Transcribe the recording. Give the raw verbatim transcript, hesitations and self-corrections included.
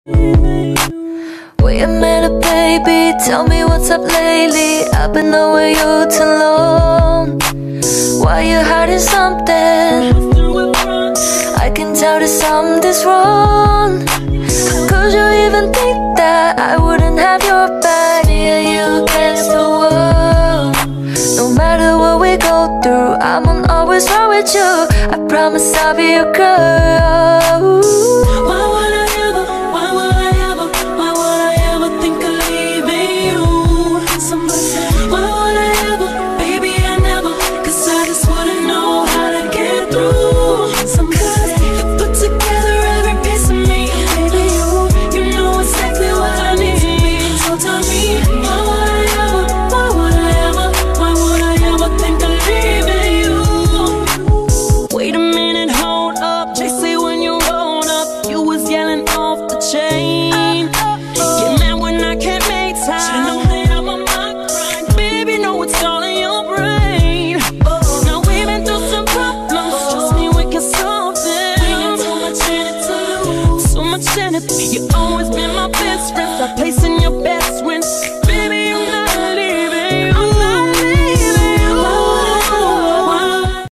Wait a minute, baby, tell me what's up lately. I've been knowing you too long. Why you hiding something? I can tell that something's wrong. Could you even think that I wouldn't have your back? Me and you against the world. No matter what we go through, I'm on always run with you. I promise I'll be your girl.